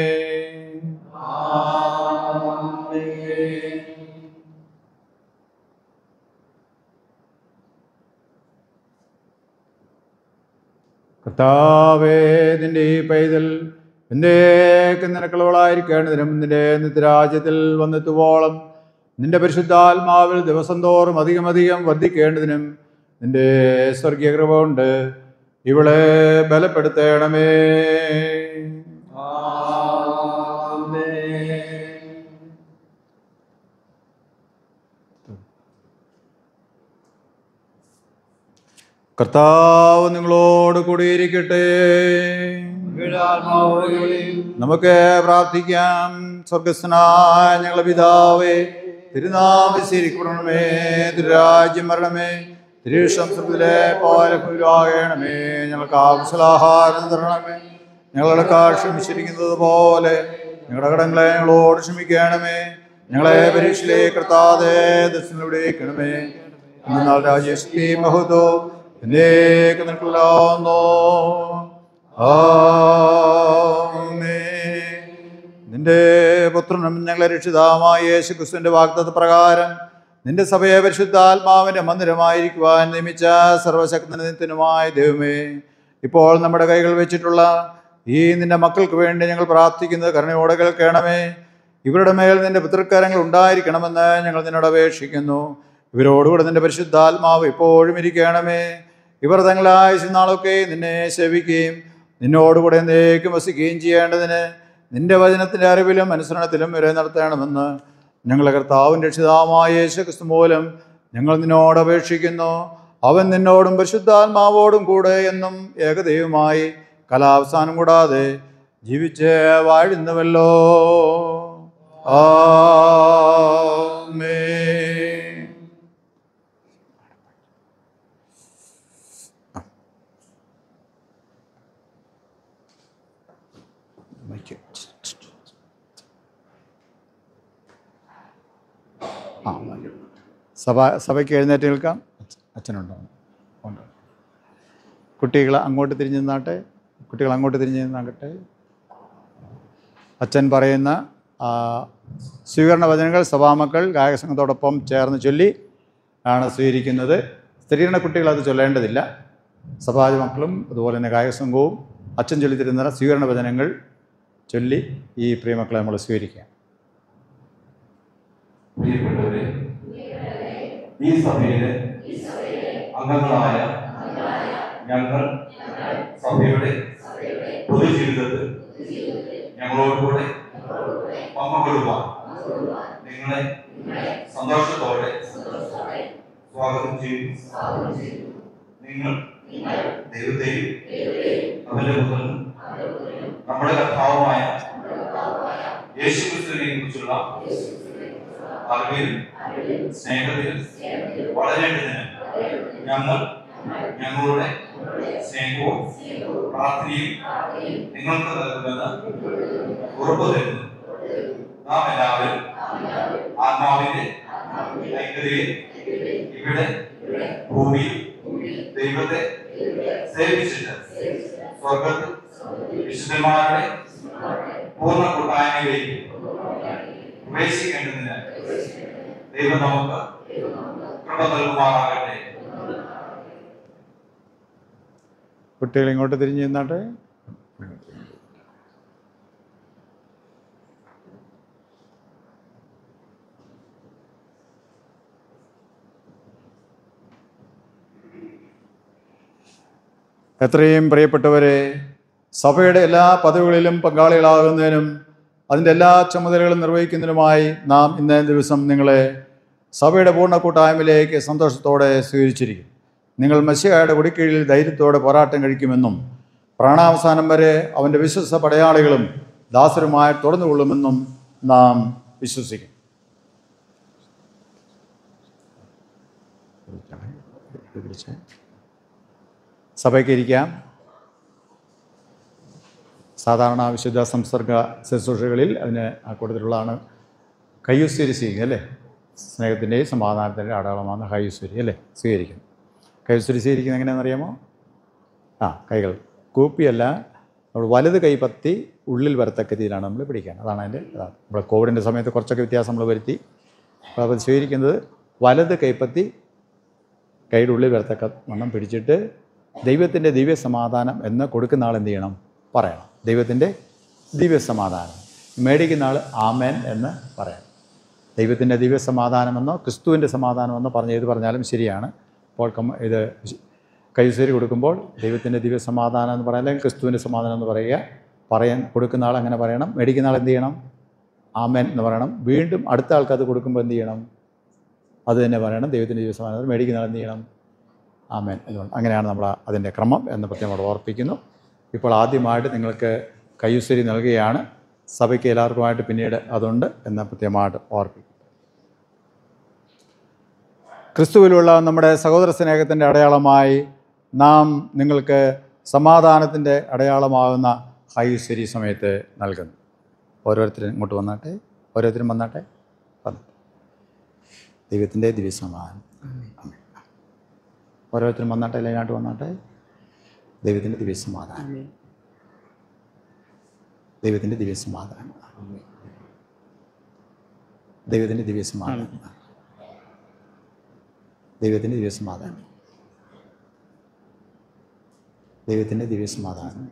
Speaker 1: കർത്താവേ, നിന്റെ ഈ പൈതൽ എന്നേക്കും നിനക്കുള്ളവളായിരിക്കേണ്ടതിനും നിന്റെ നിത്യരാജ്യത്തിൽ വന്നെത്തുവോളം നിന്റെ പരിശുദ്ധാത്മാവിൽ ദിവസം തോറും അധികം വർദ്ധിക്കേണ്ടതിനും നിന്റെ സ്വർഗീയ കൃപ കൊണ്ട് ഇവളെ ബലപ്പെടുത്തണമേ. കർത്താവ് നിങ്ങളോട് കൂടിയിരിക്കട്ടെ. നമുക്ക് പ്രാർത്ഥിക്കാം. സ്വർഗസ്ഥനായ ഞങ്ങളുടെ പിതാവേ, തിരുനാമം സ്വീകരിക്കപ്പെടണമേ, തിരുരാജ്യം വരണമേ, തിരുവിഷ്ടം സ്വർഗ്ഗത്തിലെ പോലെ ഭൂമിയിലുമാകണമേ. ഞങ്ങൾക്ക് ആവശ്യമുള്ള തരണമേ. ഞങ്ങളുടെ ക്ഷമിച്ചിരിക്കുന്നത് പോലെ ഞങ്ങളുടെ കടങ്ങളെ ഞങ്ങളോട് ക്ഷമിക്കണമേ. ഞങ്ങളെ പരീക്ഷയിലേക്ക് കടത്താതെ ദർശനത്തിലേക്കണമേ. എന്നാൽ രാജ്യശക്തി മഹത്വം എന്നേക്ക് നിനക്കുള്ളതാകുന്നു. ആമേൻ. നിന്റെ പുത്രനും ഞങ്ങളെ രക്ഷിതാവായ യേശുക്രിസ്തുവിന്റെ വാഗ്ദത്ത പ്രകാരം നിന്റെ സഭയെ പരിശുദ്ധാത്മാവിന്റെ മന്ദിരമായിരിക്കുവാൻ നിയമിച്ച സർവശക്തനുമായ ദൈവമേ, ഇപ്പോൾ നമ്മുടെ കൈകൾ വെച്ചിട്ടുള്ള ഈ നിന്റെ മക്കൾക്ക് വേണ്ടി ഞങ്ങൾ പ്രാർത്ഥിക്കുന്നത് കരുണയോടെ കേൾക്കണമേ. ഇവരുടെ മേൽ നിന്റെ പിതൃക്കരങ്ങൾ ഉണ്ടായിരിക്കണമെന്ന് ഞങ്ങൾ നിന്നോട് അപേക്ഷിക്കുന്നു. ഇവരോടുകൂടെ നിന്റെ പരിശുദ്ധാത്മാവ് എപ്പോഴും ഇരിക്കണമേ. ഇവർ തങ്ങളായ നാളൊക്കെ നിന്നെ സേവിക്കുകയും നിന്നോടുകൂടെ എന്നേക്കും വസിക്കുകയും ചെയ്യേണ്ടതിന് നിന്റെ വചനത്തിൻ്റെ അറിവിലും അനുസരണത്തിലും ഇവരെ നടത്തണമെന്ന് ഞങ്ങളുടെ കർത്താവും രക്ഷിതാവുമായ യേശുക്രിസ്തു മൂലം ഞങ്ങൾ നിന്നോട് അപേക്ഷിക്കുന്നു. അവൻ നിന്നോടും പരിശുദ്ധാത്മാവോടും കൂടെ എന്നും ഏകദൈവമായി കലാവസാനം കൂടാതെ ജീവിച്ച് വാഴുന്നുവല്ലോ. ആമേൻ. സഭയ്ക്ക് എഴുന്നേറ്റ് നിൽക്കാം. അച്ഛനുണ്ടോ? ഉണ്ട്. കുട്ടികൾ അങ്ങോട്ട് തിരിഞ്ഞു നിന്നാട്ടെ. കുട്ടികൾ അങ്ങോട്ട് തിരിഞ്ഞു നിന്നാകട്ടെ. അച്ഛൻ പറയുന്ന സ്വീകരണ വചനങ്ങൾ സഭാമക്കൾ ഗായകസംഘത്തോടൊപ്പം ചേർന്ന് ചൊല്ലി ആണ് സ്വീകരിക്കുന്നത്. സ്ത്രീകളുടെ കുട്ടികൾ അത് ചൊല്ലേണ്ടതില്ല. സഭാജ മക്കളും അതുപോലെ തന്നെ ഗായകസംഘവും അച്ഛൻ ചൊല്ലിത്തരുന്ന സ്വീകരണ വചനങ്ങൾ ചൊല്ലി ഈ പ്രിയമക്കളെ നമ്മൾ സ്വീകരിക്കുക.
Speaker 3: പ്രിയപ്പെട്ടവരെ, ഈ സഭയിലെ അംഗങ്ങളായ ഞങ്ങൾ സഭയുടെ പൊതുജീവിതത്തിൽ ഞങ്ങളോടുകൂടെ പങ്കുകൊള്ളുവാൻ നിങ്ങളെ സന്തോഷത്തോടെ സ്വാഗതം ചെയ്യുന്നു. നിങ്ങൾ ദൈവത്തെയും അവന്റെ പുത്രനും നമ്മുടെ കർത്താവുമായ യേശുക്രിസ്തുവിനെ കുറിച്ചുള്ള അറിവിൽ സ്നേഹത്തിൽ വളരേണ്ടതിന് ഞങ്ങൾ ഞങ്ങളുടെ സ്നേഹവും പ്രാർത്ഥനയും നിങ്ങൾക്ക് നൽകുമെന്ന് ഉറപ്പു തരുന്നു. നാം എല്ലാവരും ആത്മാവിന്റെ ഐക്യതയിൽ ഇവിടെ ഭൂമിയിൽ ദൈവത്തെ സേവിച്ചിട്ട് സ്വർഗത്തിൽ വിശുദ്ധന്മാരുടെ പൂർണ്ണ കൂട്ടായ്മയിലേക്ക് പ്രവേശിക്കേണ്ടതിന് ദൈവം നമുക്ക് കൃപ നൽകുമാറാകട്ടെ.
Speaker 1: കുട്ടികൾ ഇങ്ങോട്ട് തിരിഞ്ഞു നിന്നാട്ടെ. എത്രയും പ്രിയപ്പെട്ടവരെ, സഭയുടെ എല്ലാ പദവികളിലും പങ്കാളികളാകുന്നതിനും അതിൻ്റെ എല്ലാ ചുമതലകളും നിർവഹിക്കുന്നതിനുമായി നാം ഇന്നേ ദിവസം നിങ്ങളെ സഭയുടെ പൂർണ്ണ കൂട്ടായ്മയിലേക്ക് സന്തോഷത്തോടെ സ്വീകരിച്ചിരിക്കും. നിങ്ങൾ മെസ്സിഹയുടെ കൊടിക്കീഴിൽ ധൈര്യത്തോടെ പോരാട്ടം കഴിക്കുമെന്നും പ്രാണാവസാനം വരെ അവൻ്റെ വിശ്വസ്ത പടയാളികളും ദാസരുമായി തുടർന്നുകൊള്ളുമെന്നും നാം വിശ്വസിക്കും. സഭയ്ക്ക് ഇരിക്കാം. സാധാരണ വിശുദ്ധ സംസർഗ ശുശ്രൂഷകളിൽ അതിന് ആ കൂട്ടത്തിലുള്ളതാണ് കയ്യുസ്വരി സ്വീകരിക്കുക അല്ലേ? സ്നേഹത്തിൻ്റെയും സമാധാനത്തിൻ്റെയും അടയാളമാണ് കയ്യുസ്വരി അല്ലേ? സ്വീകരിക്കുന്നു. കയ്യുസ്വരി സ്വീകരിക്കുന്നത് എങ്ങനെയാണെന്നറിയാമോ? കൈകൾ കൂപ്പിയല്ല, നമ്മൾ വലത് കൈ പത്തി ഉള്ളിൽ വരത്തക്ക രീതിയിലാണ് നമ്മൾ പിടിക്കാൻ. അതാണ് അതിൻ്റെ നമ്മൾ കോവിഡിൻ്റെ സമയത്ത് കുറച്ചൊക്കെ വ്യത്യാസം നമ്മൾ വരുത്തി. അപ്പോൾ അത് സ്വീകരിക്കുന്നത് വലത് കൈപ്പത്തി കൈയുടെ ഉള്ളിൽ വരത്തക്ക വണ്ണം പിടിച്ചിട്ട് ദൈവത്തിൻ്റെ ദിവ്യ സമാധാനം എന്ന് കൊടുക്കുന്ന ആൾ എന്ത് ചെയ്യണം? പറയണം. ദൈവത്തിൻ്റെ ദിവ്യ സമാധാനം. മേടിക്കുന്ന ആൾ ആമേൻ എന്ന് പറയണം. ദൈവത്തിൻ്റെ ദിവ്യ സമാധാനമെന്നോ ക്രിസ്തുവിൻ്റെ സമാധാനമെന്നോ ഏത് പറഞ്ഞാലും ശരിയാണ്. അപ്പോൾ ഇത് കൈസേരി കൊടുക്കുമ്പോൾ ദൈവത്തിൻ്റെ ദിവ്യ സമാധാനം എന്ന് പറയാം, അല്ലെങ്കിൽ ക്രിസ്തുവിൻ്റെ സമാധാനം എന്ന് പറയുക. കൊടുക്കുന്ന ആൾ അങ്ങനെ പറയണം. മേടിക്കുന്ന ആൾ എന്ത് ചെയ്യണം? ആമേൻ എന്ന് പറയണം. വീണ്ടും അടുത്ത ആൾക്ക് അത് കൊടുക്കുമ്പോൾ എന്ത് ചെയ്യണം? അത് തന്നെ പറയണം. ദൈവത്തിൻ്റെ ദിവ്യ സമാധാനം. മേടിക്കുന്ന ആൾ എന്ത് ചെയ്യണം? ആമേൻ എന്നുകൊണ്ട്. അങ്ങനെയാണ് നമ്മൾ അതിൻ്റെ ക്രമം എന്ന് പ്രത്യേകം അവിടെ ഓർപ്പിക്കുന്നു. ഇപ്പോൾ ആദ്യമായിട്ട് നിങ്ങൾക്ക് കയ്യുസരി നൽകുകയാണ്. സഭയ്ക്ക് എല്ലാവർക്കുമായിട്ട് പിന്നീട് അതുണ്ട് എന്ന് പ്രത്യേകമായിട്ട് ഓർപ്പിക്കും. ക്രിസ്തുവിലുള്ള നമ്മുടെ സഹോദര സ്നേഹത്തിൻ്റെ അടയാളമായി നാം നിങ്ങൾക്ക് സമാധാനത്തിൻ്റെ അടയാളമാകുന്ന കയ്യുസരി സമയത്ത് നൽകുന്നു. ഓരോരുത്തരും ഇങ്ങോട്ട് വന്നാട്ടെ. ഓരോരുത്തരും വന്നാട്ടെ. ദൈവത്തിൻ്റെ ദിവ്യസമാധാനം. ഓരോരുത്തരും വന്നാട്ടെ. ലൈനായിട്ട് വന്നാട്ടെ. ദൈവത്തിൻ്റെ ദിവ്യസമാധാനം. ദൈവത്തിൻ്റെ ദിവ്യസമാധാനം. ദൈവത്തിൻ്റെ ദിവ്യസമാധാനം. ദൈവത്തിൻ്റെ ദിവ്യസമാധാനം. ദൈവത്തിൻ്റെ ദിവ്യസമാധാനം.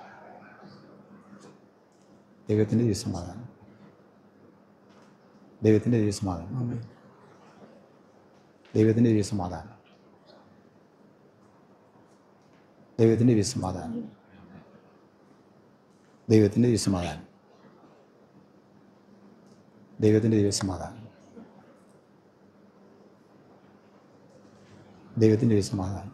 Speaker 1: ദൈവത്തിൻ്റെ ദിവ്യസമാധാനം. ദൈവത്തിൻ്റെ ദിവ്യസമാധാനം. ദൈവത്തിൻ്റെ ദിവ്യസമാധാനം. ദൈവത്തിൻ്റെ ദിവ്യസമാധാനം. ദൈവത്തിൻ്റെ ദിവ്യസമാധാനം. ദൈവത്തിൻ്റെ ദിവ്യസമാധാനം, ദൈവത്തിൻ്റെ ദിവ്യസമാധാനം,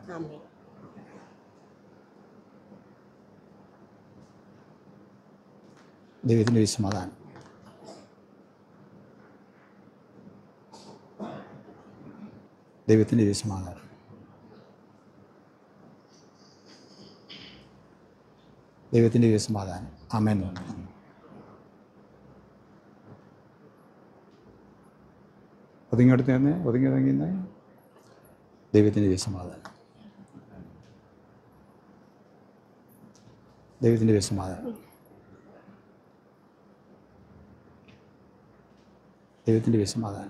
Speaker 1: ദൈവത്തിൻ്റെ ദിവ്യസമാധാനം, ദൈവത്തിൻ്റെ ദിവ്യസമാധാനം, ദൈവത്തിൻ്റെ ദിവ്യസമാധാനം. ആമേൻ. ഒതുങ്ങിയെടുത്ത് തന്നെ ഒതുങ്ങിയതെങ്കിന്ന് ദൈവത്തിൻ്റെ ദിവ്യസമാധാനം, ദൈവത്തിൻ്റെ ദിവ്യസമാധാനം, ദൈവത്തിൻ്റെ ദിവ്യസമാധാനം.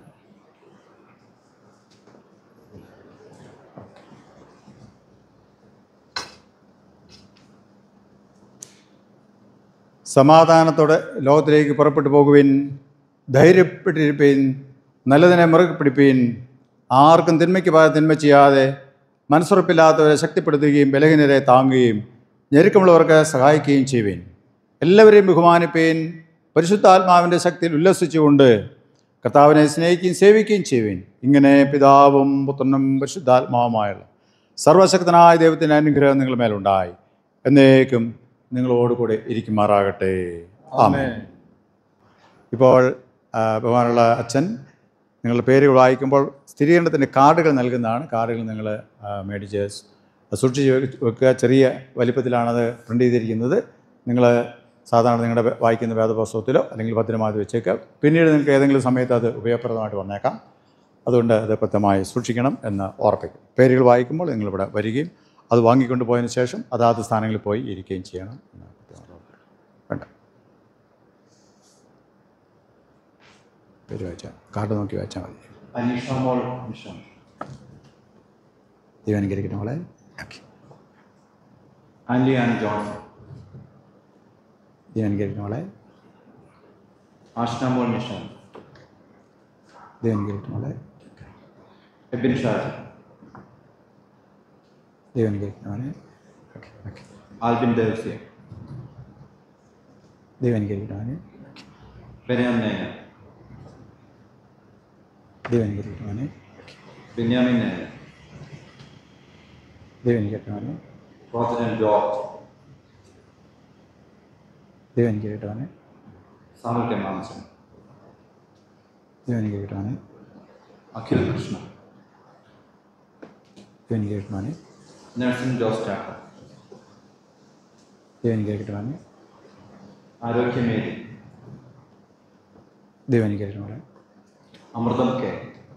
Speaker 1: സമാധാനത്തോടെ ലോകത്തിലേക്ക് പുറപ്പെട്ടു പോകുവിൻ, ധൈര്യപ്പെട്ടിരിപ്പീൻ, നല്ലതിനെ മുറുകെ പിടിപ്പീൻ, ആർക്കും തിന്മയ്ക്ക് പകരം തിന്മ ചെയ്യാതെ മനസ്സുറപ്പില്ലാത്തവരെ ശക്തിപ്പെടുത്തുകയും ബലഹീനരെ താങ്ങുകയും ഞെരുക്കമുള്ളവർക്ക് സഹായിക്കുകയും ചെയ്യുവിൻ. എല്ലാവരെയും ബഹുമാനിപ്പീൻ, പരിശുദ്ധാത്മാവിൻ്റെ ശക്തിയിൽ ഉല്ലസിച്ചുകൊണ്ട് കർത്താവിനെ സ്നേഹിക്കുകയും സേവിക്കുകയും ചെയ്യുവിൻ. ഇങ്ങനെ പിതാവും പുത്രനും പരിശുദ്ധാത്മാവുമായുള്ള സർവശക്തനായ ദൈവത്തിൻ്റെ അനുഗ്രഹം നിങ്ങളുടെ മേലുണ്ടായി എന്നേക്കും നിങ്ങളോടുകൂടെ ഇരിക്കുമാറാകട്ടെ. ആമേൻ. ഇപ്പോൾ ബഹുമാനമുള്ള അച്ഛൻ നിങ്ങളുടെ പേരുകൾ വായിക്കുമ്പോൾ സ്ഥിരീകരണത്തിൻ്റെ കാർഡുകൾ നൽകുന്നതാണ്. കാർഡുകൾ നിങ്ങൾ മേടിച്ച് സൂക്ഷിച്ച് വെക്കുക. ചെറിയ വലിപ്പത്തിലാണത് പ്രിൻ്റ് ചെയ്തിരിക്കുന്നത്. നിങ്ങൾ സാധാരണ നിങ്ങളുടെ വായിക്കുന്ന വേദപുസ്തകത്തിലോ അല്ലെങ്കിൽ ഭദ്രമായിട്ട് വെച്ചേക്കുക. പിന്നീട് നിങ്ങൾക്ക് ഏതെങ്കിലും സമയത്ത് അത് ഉപയോഗപ്രദമായിട്ട് വന്നേക്കാം. അതുകൊണ്ട് അത് പ്രത്യേകമായി സൂക്ഷിക്കണം എന്ന് ഓർപ്പിക്കും. പേരുകൾ വായിക്കുമ്പോൾ നിങ്ങളിവിടെ വരികയും അത് വാങ്ങിക്കൊണ്ട് പോയതിന് ശേഷം അതാത് സ്ഥാനങ്ങളിൽ പോയി ഇരിക്കുകയും ചെയ്യണം എന്ന് വേണ്ട. പേര് വായിച്ചാൽ കാർഡ് നോക്കി വായിച്ചാൽ മതി.
Speaker 3: അനീഷ മോൾ മിഷൻ.
Speaker 1: ദൈവാനുഗ്രഹിക്കട്ടെ മോളെ. ഓക്കെ.
Speaker 3: ആൻലി ആൻ ജോൺസൺ.
Speaker 1: ദൈവാനുഗ്രഹിക്കട്ടെ മോളെ.
Speaker 3: ആഷ്ന മോൾ മിഷൻ.
Speaker 1: ദൈവാനുഗ്രഹിക്കട്ടെ മോളെ.
Speaker 3: എബിൻ ഷാജി.
Speaker 1: ദൈവാനുഗ്രഹിക്കട്ടെ മോളെ. Okay okay.
Speaker 3: ആൽബിൻ ദേവസ്യ.
Speaker 1: ദൈവാനുഗ്രഹിക്കട്ടെ മോളെ.
Speaker 3: ബെന്യാമിൻ നായർ.
Speaker 1: ദൈവാനുഗ്രഹിക്കട്ടെ മോളെ.
Speaker 3: ബെന്യാമിൻ നായർ.
Speaker 1: ദൈവാനുഗ്രഹിക്കട്ടെ മോളെ.
Speaker 3: റോസൻ ജോർജ്.
Speaker 1: ദൈവാനുഗ്രഹിക്കട്ടെ മോളെ.
Speaker 3: സാമുൽ കെ മാംസൻ.
Speaker 1: ദൈവാനുഗ്രഹിക്കട്ടെ മോളെ.
Speaker 3: അഖിൽ കൃഷ്ണ.
Speaker 1: ദൈവാനുഗ്രഹിക്കട്ടെ മോളെ.
Speaker 3: നഴ്സിൻ ജോസ് ചാക്കോ.
Speaker 1: ദൈവാനുഗ്രഹിക്കട്ടെ മോളെ.
Speaker 3: ആരോഗ്യമേരി.
Speaker 1: ദൈവാനുഗ്രഹിക്കട്ടെ മോളെ.
Speaker 3: അമൃതം കെ.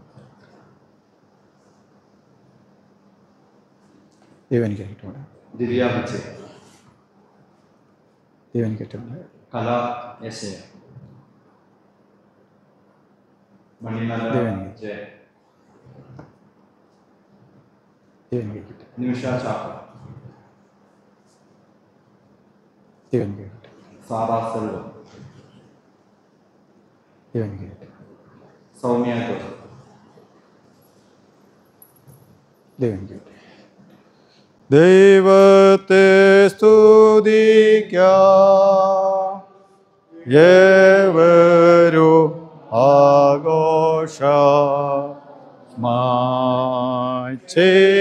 Speaker 1: ദൈവാനുഗ്രഹിക്കട്ടെ മോളെ.
Speaker 3: ദിവ്യ വിജയ്.
Speaker 1: ദൈവാനുഗ്രഹിക്കട്ടെ മോളെ.
Speaker 3: Kala S A. മണിമല ജയ.
Speaker 1: ദൈവാനുഗ്രഹിക്കട്ടെ.
Speaker 3: നിമിഷ ചാക്കോ.
Speaker 1: ദൈവാനുഗ്രഹിക്കട്ടെ.
Speaker 3: സാറ സെൽവം.
Speaker 1: ദൈവാനുഗ്രഹിക്കട്ടെ.
Speaker 3: സൗമ്യ ജോസഫ്.
Speaker 1: ദൈവാനുഗ്രഹിക്കട്ടെ. ദൈവത്തെ സ്തുതിക്കാം ഏവരും ആഘോഷമായി